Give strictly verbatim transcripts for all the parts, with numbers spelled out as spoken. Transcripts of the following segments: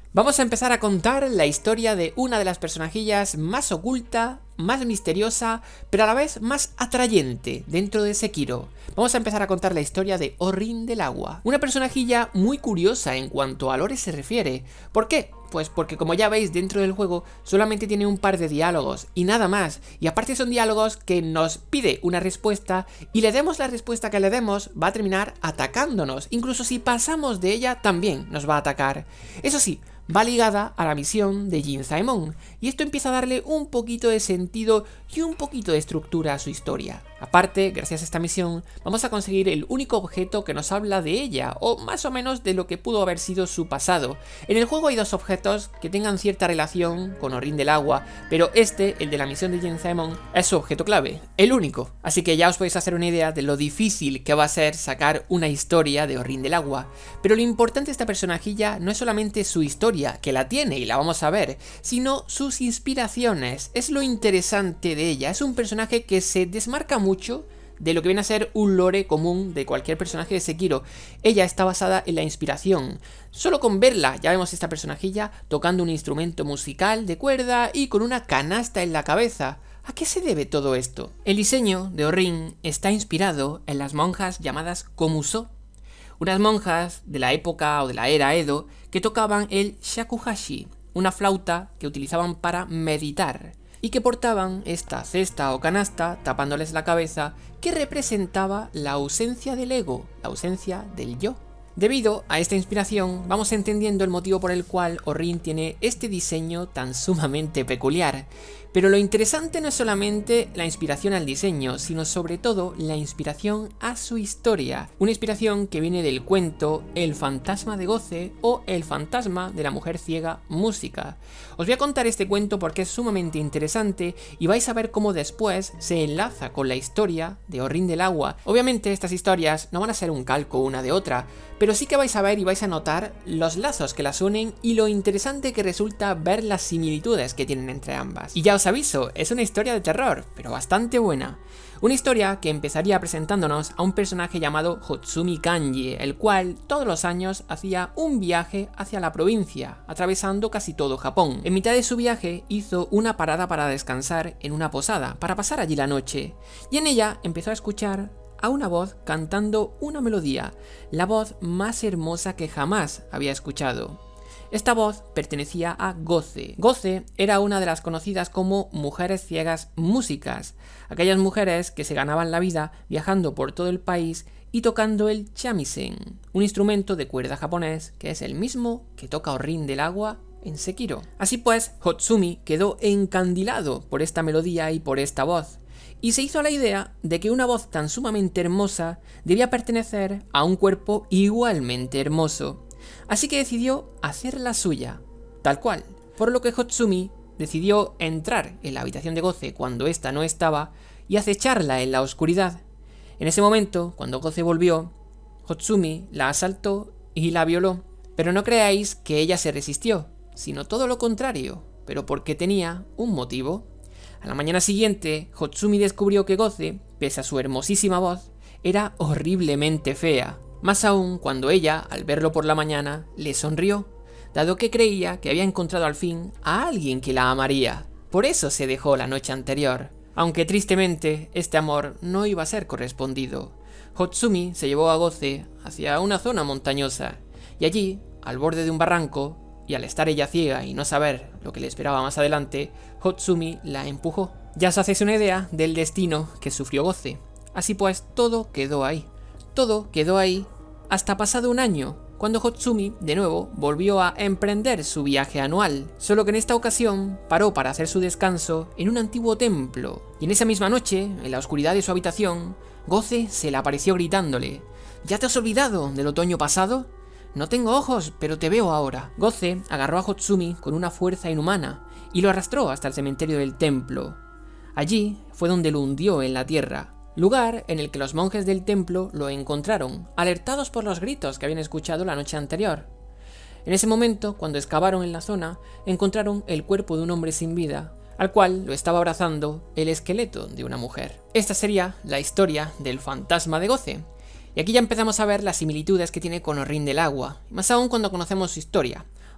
Vamos a empezar a contar la historia de una de las personajillas más oculta, más misteriosa, pero a la vez más atrayente dentro de Sekiro. Vamos a empezar a contar la historia de Orrin del Agua, una personajilla muy curiosa en cuanto a lore se refiere. ¿Por qué? Pues porque, como ya veis, dentro del juego solamente tiene un par de diálogos y nada más, y aparte son diálogos que nos pide una respuesta y le demos la respuesta que le demos, va a terminar atacándonos. Incluso si pasamos de ella también nos va a atacar. Eso sí, va ligada a la misión de Jin Zaemon, y esto empieza a darle un poquito de sentido y un poquito de estructura a su historia. Aparte, gracias a esta misión, vamos a conseguir el único objeto que nos habla de ella, o más o menos de lo que pudo haber sido su pasado. En el juego hay dos objetos que tengan cierta relación con Orrin del Agua, pero este, el de la misión de Jin Zaemon, es su objeto clave, el único. Así que ya os podéis hacer una idea de lo difícil que va a ser sacar una historia de Orrin del Agua. Pero lo importante de esta personajilla no es solamente su historia, que la tiene y la vamos a ver, sino sus inspiraciones. Es lo interesante de ella. Es un personaje que se desmarca mucho de lo que viene a ser un lore común de cualquier personaje de Sekiro. Ella está basada en la inspiración. Solo con verla ya vemos a esta personajilla tocando un instrumento musical de cuerda y con una canasta en la cabeza. ¿A qué se debe todo esto? El diseño de Orrin está inspirado en las monjas llamadas Komuso, unas monjas de la época o de la era Edo que tocaban el shakuhachi, una flauta que utilizaban para meditar, y que portaban esta cesta o canasta tapándoles la cabeza, que representaba la ausencia del ego, la ausencia del yo. Debido a esta inspiración, vamos entendiendo el motivo por el cual Orrin tiene este diseño tan sumamente peculiar. Pero lo interesante no es solamente la inspiración al diseño, sino sobre todo la inspiración a su historia. Una inspiración que viene del cuento El fantasma de Goce o El fantasma de la mujer ciega música. Os voy a contar este cuento porque es sumamente interesante y vais a ver cómo después se enlaza con la historia de Orrin del Agua. Obviamente estas historias no van a ser un calco una de otra, pero sí que vais a ver y vais a notar los lazos que las unen y lo interesante que resulta ver las similitudes que tienen entre ambas. Y ya os aviso, es una historia de terror, pero bastante buena. Una historia que empezaría presentándonos a un personaje llamado Hotsumi Kanji, el cual todos los años hacía un viaje hacia la provincia, atravesando casi todo Japón. En mitad de su viaje hizo una parada para descansar en una posada, para pasar allí la noche, y en ella empezó a escuchar a una voz cantando una melodía, la voz más hermosa que jamás había escuchado. Esta voz pertenecía a Goce. Goce era una de las conocidas como mujeres ciegas músicas, aquellas mujeres que se ganaban la vida viajando por todo el país y tocando el shamisen, un instrumento de cuerda japonés que es el mismo que toca Orrin del Agua en Sekiro. Así pues, Hotsumi quedó encandilado por esta melodía y por esta voz, y se hizo la idea de que una voz tan sumamente hermosa debía pertenecer a un cuerpo igualmente hermoso. Así que decidió hacer la suya, tal cual, por lo que Hotsumi decidió entrar en la habitación de Goce cuando ésta no estaba y acecharla en la oscuridad. En ese momento, cuando Goce volvió, Hotsumi la asaltó y la violó, pero no creáis que ella se resistió, sino todo lo contrario, pero porque tenía un motivo. A la mañana siguiente, Hotsumi descubrió que Goce, pese a su hermosísima voz, era horriblemente fea. Más aún cuando ella, al verlo por la mañana, le sonrió, dado que creía que había encontrado al fin a alguien que la amaría. Por eso se dejó la noche anterior, aunque tristemente este amor no iba a ser correspondido. Hotsumi se llevó a Goce hacia una zona montañosa, y allí, al borde de un barranco, y al estar ella ciega y no saber lo que le esperaba más adelante, Hotsumi la empujó. Ya os hacéis una idea del destino que sufrió Goce. Así pues, todo quedó ahí. Todo quedó ahí hasta pasado un año, cuando Hotsumi de nuevo volvió a emprender su viaje anual, solo que en esta ocasión paró para hacer su descanso en un antiguo templo, y en esa misma noche, en la oscuridad de su habitación, Goce se le apareció gritándole: ¿Ya te has olvidado del otoño pasado? No tengo ojos, pero te veo ahora. Goce agarró a Hotsumi con una fuerza inhumana y lo arrastró hasta el cementerio del templo. Allí fue donde lo hundió en la tierra, lugar en el que los monjes del templo lo encontraron, alertados por los gritos que habían escuchado la noche anterior. En ese momento, cuando excavaron en la zona, encontraron el cuerpo de un hombre sin vida, al cual lo estaba abrazando el esqueleto de una mujer. Esta sería la historia del fantasma de Goce. Y aquí ya empezamos a ver las similitudes que tiene con Orrin del Agua, más aún cuando conocemos su historia.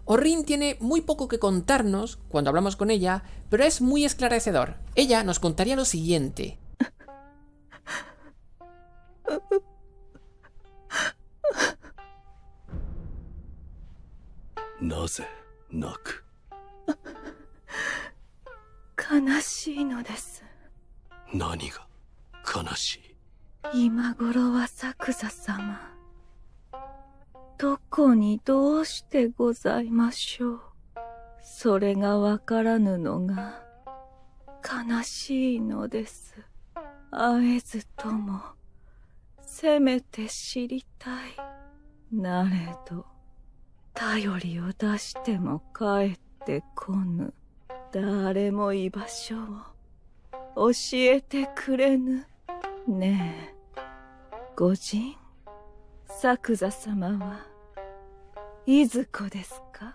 Orrin tiene muy poco que contarnos cuando hablamos con ella, pero es muy esclarecedor. Ella nos contaría lo siguiente. なぜ泣く？ 悲しいのです。 何が悲しい？ 今頃は作座様、どこにどうしてございましょう。それがわからぬのが悲しいのです。会えずともせめて知りたい。なれど頼りを出しても帰ってこぬ。誰も居場所を教えてくれぬ。ねえ、御仁、作座様はいずこですか？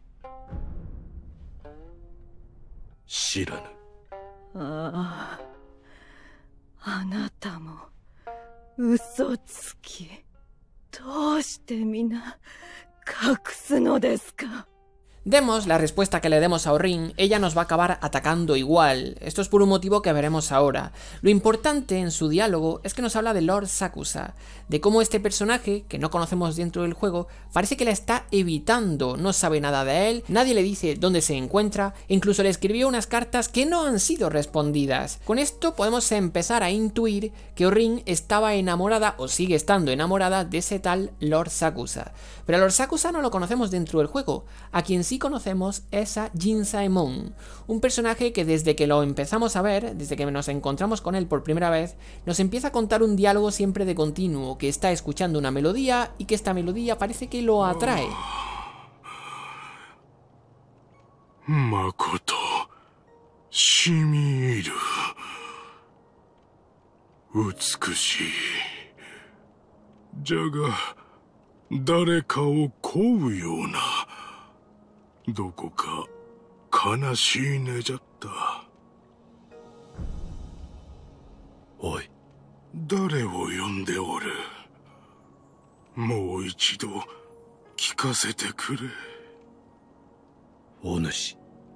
知らぬ。 ああ、あなたも嘘つき。どうして皆隠すのですか？ Demos la respuesta que le demos a Orrin, ella nos va a acabar atacando igual. Esto es por un motivo que veremos ahora. Lo importante en su diálogo es que nos habla de Lord Sakusa, de cómo este personaje, que no conocemos dentro del juego, parece que la está evitando, no sabe nada de él, nadie le dice dónde se encuentra, e incluso le escribió unas cartas que no han sido respondidas. Con esto podemos empezar a intuir que Orrin estaba enamorada, o sigue estando enamorada, de ese tal Lord Sakusa. Pero a Lord Sakusa no lo conocemos dentro del juego, a quien sí conocemos es a Jinsaemon, un personaje que desde que lo empezamos a ver, desde que nos encontramos con él por primera vez, nos empieza a contar un diálogo siempre de continuo, que está escuchando una melodía y que esta melodía parece que lo atrae. Makoto, shimiru, utsukushii, jaga, dareka o kou youna, どこか悲しいねじゃった。 おい、 誰を呼んでおる？もう一度聞かせてくれ。 お主。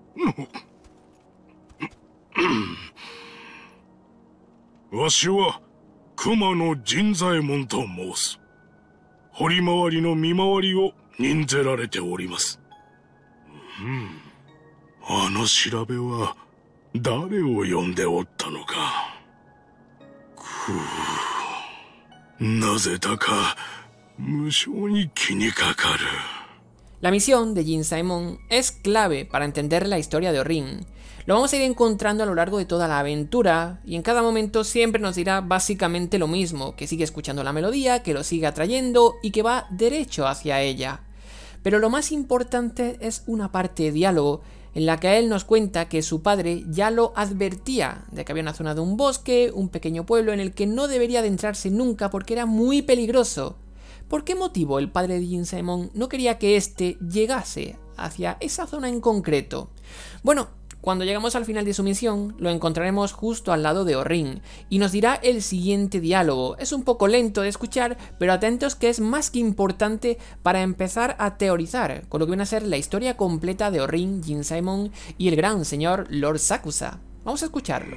わしは熊野陣左衛門と申す。堀回りの見回りを任ぜられております。うん、あの調べは誰を呼んでおったのか。くう、なぜだか無性に気にかかる。 La misión de Jinsaemon es clave para entender la historia de Orrin. Lo vamos a ir encontrando a lo largo de toda la aventura, y en cada momento siempre nos dirá básicamente lo mismo, que sigue escuchando la melodía, que lo sigue atrayendo y que va derecho hacia ella. Pero lo más importante es una parte de diálogo en la que él nos cuenta que su padre ya lo advertía de que había una zona de un bosque, un pequeño pueblo en el que no debería adentrarse nunca porque era muy peligroso. ¿Por qué motivo el padre de Jinsaemon no quería que éste llegase hacia esa zona en concreto? Bueno, cuando llegamos al final de su misión, lo encontraremos justo al lado de Orrin, y nos dirá el siguiente diálogo. Es un poco lento de escuchar, pero atentos que es más que importante para empezar a teorizar con lo que viene a ser la historia completa de Orrin, Jinsaemon y el gran señor Lord Sakusa. Vamos a escucharlo.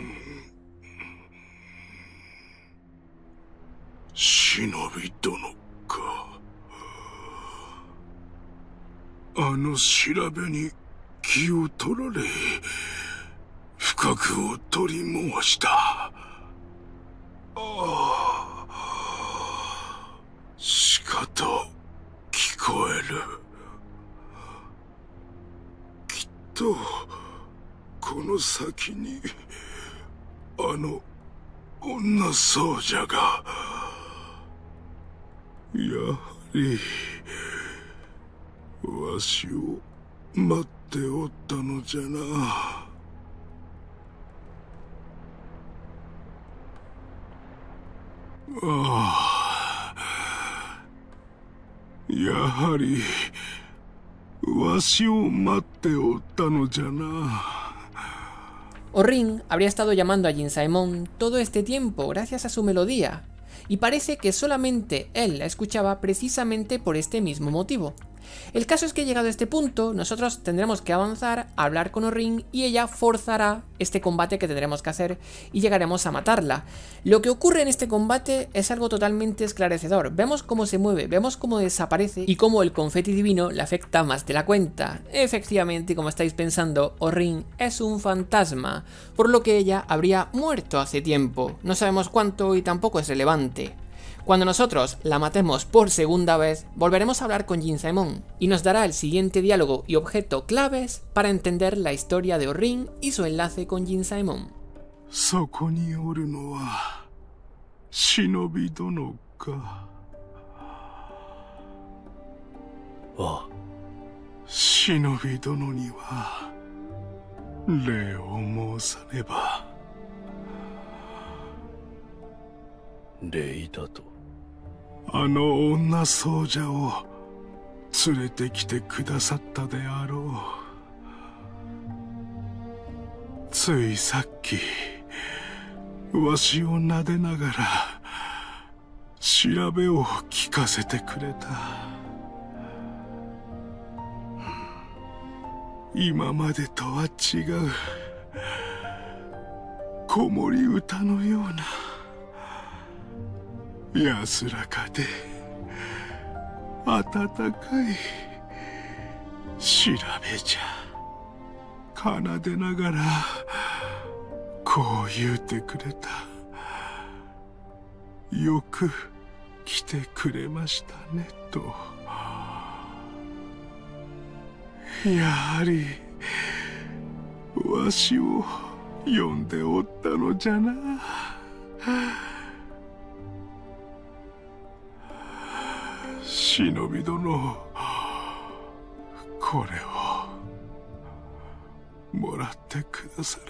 Shinobi dono ka. Ano shirabe ni気を取られ、深くを取り申した。ああ、しかと聞こえる。きっとこの先にあの女僧者が。やはりわしを待ってっておったのじゃな。ああ、やはりわしを待っておったのじゃな。 Orrin habría estado llamando a Jinsaemon todo este tiempo gracias a su melodía, y parece que solamente él la escuchaba precisamente por este mismo motivo. El caso es que llegado a este punto, nosotros tendremos que avanzar, hablar con Orrin y ella forzará este combate que tendremos que hacer y llegaremos a matarla. Lo que ocurre en este combate es algo totalmente esclarecedor. Vemos cómo se mueve, vemos cómo desaparece y cómo el confeti divino le afecta más de la cuenta. Efectivamente, como estáis pensando, Orrin es un fantasma, por lo que ella habría muerto hace tiempo. No sabemos cuánto y tampoco es relevante. Cuando nosotros la matemos por segunda vez, volveremos a hablar con Jinzaemon y nos dará el siguiente diálogo y objeto claves para entender la historia de Orrin y su enlace con Jinzaemon. そこにおるのは忍び殿か。 ああ、 忍び殿には礼を申さねば。 礼だと。 あの女僧者を連れてきてくださったであろう。ついさっきわしを撫でながら調べを聞かせてくれた。今までとは違う子守歌のような安らかで温かい調べじゃ。奏でながらこう言うてくれた。よく来てくれましたねと。やはりわしを呼んでおったのじゃな。忍び殿、これをもらってくだされ。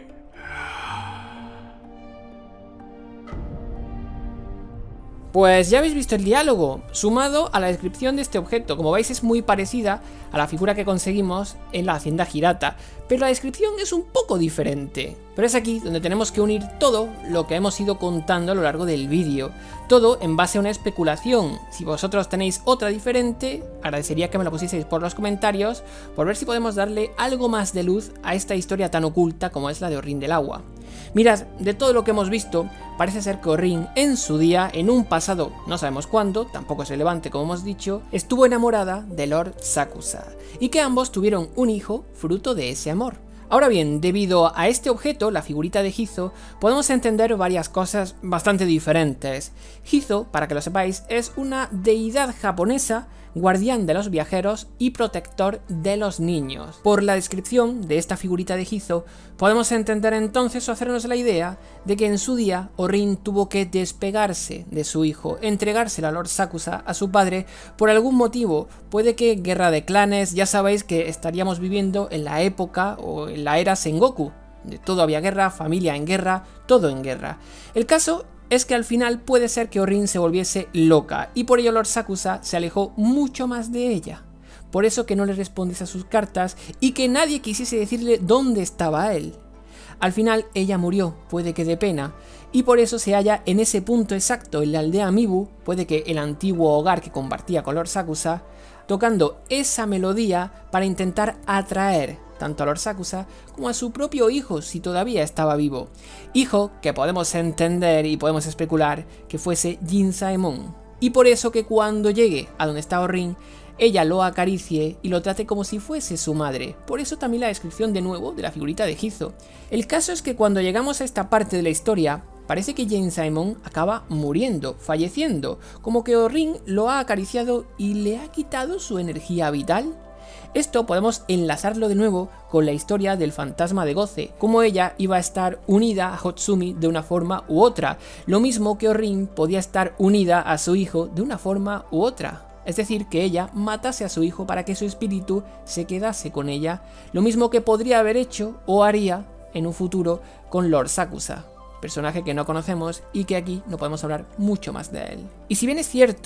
Pues ya habéis visto el diálogo, sumado a la descripción de este objeto. Como veis es muy parecida a la figura que conseguimos en la hacienda Hirata, pero la descripción es un poco diferente. Pero es aquí donde tenemos que unir todo lo que hemos ido contando a lo largo del vídeo, todo en base a una especulación. Si vosotros tenéis otra diferente, agradecería que me lo pusieseis por los comentarios, por ver si podemos darle algo más de luz a esta historia tan oculta como es la de Orrin del Agua. Mirad, de todo lo que hemos visto, parece ser que Orrin en su día, en un pasado no sabemos cuándo, tampoco es relevante como hemos dicho, estuvo enamorada de Lord Sakusa, y que ambos tuvieron un hijo fruto de ese amor. Ahora bien, debido a este objeto, la figurita de Hizo, podemos entender varias cosas bastante diferentes. Hizo, para que lo sepáis, es una deidad japonesa, guardián de los viajeros y protector de los niños. Por la descripción de esta figurita de Hizo, podemos entender entonces o hacernos la idea de que en su día Orrin tuvo que despegarse de su hijo, entregárselo a Lord Sakusa, a su padre, por algún motivo. Puede que guerra de clanes, ya sabéis que estaríamos viviendo en la época o en la era Sengoku. De todo había guerra, familia en guerra, todo en guerra. El caso es que al final puede ser que Orrin se volviese loca y por ello Lord Sakusa se alejó mucho más de ella. Por eso que no le respondiese a sus cartas y que nadie quisiese decirle dónde estaba él. Al final ella murió, puede que de pena, y por eso se halla en ese punto exacto en la aldea Mibu, puede que el antiguo hogar que compartía con Lord Sakusa, tocando esa melodía para intentar atraer tanto a Lord Sakusa como a su propio hijo si todavía estaba vivo. Hijo que podemos entender y podemos especular que fuese Jinzaemon. Y por eso que cuando llegue a donde está Orrin, ella lo acaricie y lo trate como si fuese su madre. Por eso también la descripción de nuevo de la figurita de Hizo. El caso es que cuando llegamos a esta parte de la historia, parece que Jinzaemon acaba muriendo, falleciendo, como que Orrin lo ha acariciado y le ha quitado su energía vital. Esto podemos enlazarlo de nuevo con la historia del fantasma de Goze, como ella iba a estar unida a Hotsumi de una forma u otra, lo mismo que Orrin podía estar unida a su hijo de una forma u otra. Es decir, que ella matase a su hijo para que su espíritu se quedase con ella, lo mismo que podría haber hecho o haría en un futuro con Lord Sakusa, personaje que no conocemos y que aquí no podemos hablar mucho más de él. Y si bien es cierto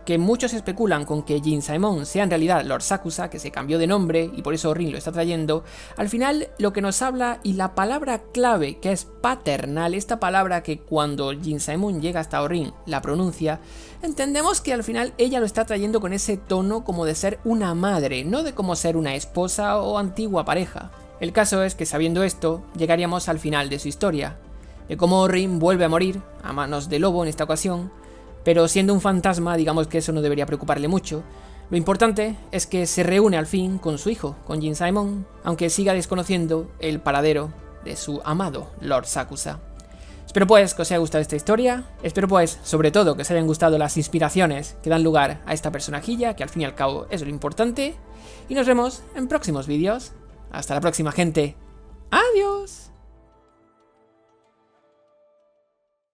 que muchos especulan con que Jin Saemon sea en realidad Lord Sakusa, que se cambió de nombre y por eso Rin lo está trayendo, al final lo que nos habla y la palabra clave, que es paternal, esta palabra que cuando Jin Saemon llega hasta Orin la pronuncia, entendemos que al final ella lo está trayendo con ese tono como de ser una madre, no de como ser una esposa o antigua pareja. El caso es que sabiendo esto, llegaríamos al final de su historia, de cómo Orin vuelve a morir a manos de lobo en esta ocasión, pero siendo un fantasma, digamos que eso no debería preocuparle mucho. Lo importante es que se reúne al fin con su hijo, con Jin Saemon, aunque siga desconociendo el paradero de su amado Lord Sakusa. Espero pues que os haya gustado esta historia, espero pues sobre todo que os hayan gustado las inspiraciones que dan lugar a esta personajilla, que al fin y al cabo es lo importante, y nos vemos en próximos vídeos. Hasta la próxima, gente. ¡Adiós!